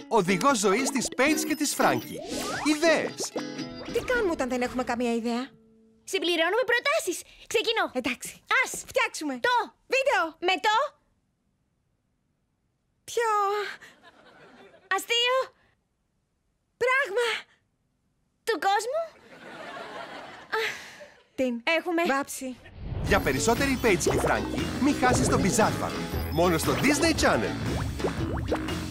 οδηγός ζωής της Paige και της Frankie. Ιδέες! Τι κάνουμε όταν δεν έχουμε καμία ιδέα? Συμπληρώνουμε προτάσεις. Ξεκινώ. Εντάξει. Ας Φτιάξουμε το βίντεο με το πιο αστείο πράγμα του κόσμου. την Έχουμε βάψει. Για περισσότερη Paige και Frankie, μη χάσεις το Bizarre Family. Μόνο στο Disney Channel.